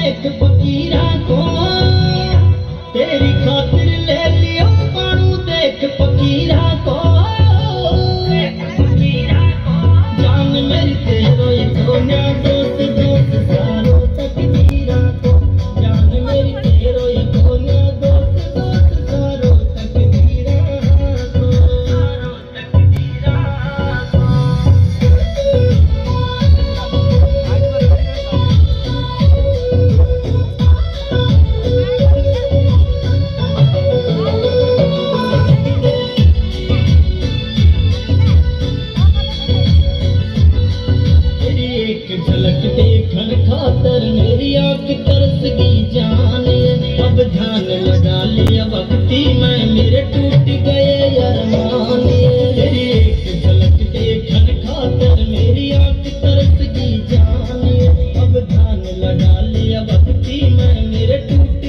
देख फकीरा को, तेरी खातिर ले लियो पानू देख फकीरा को। जान मेरी तेरो ये सोनिया दोस्त दोस्त सारो तकदीरा को। जान मेरी तेरो ये सोनिया दोस्त दोस्त सारो तकदीरा को। झलक देखन खातर मेरी आंख तरस गई जाने। अब ध्यान लगा लिया वक्ती मैं मेरे टूट गए अरमान। तेरी एक झलक देखन खातर मेरी आंख तरस गई जाने। अब ध्यान लगा लिया वक्ती मैं मेरे टूट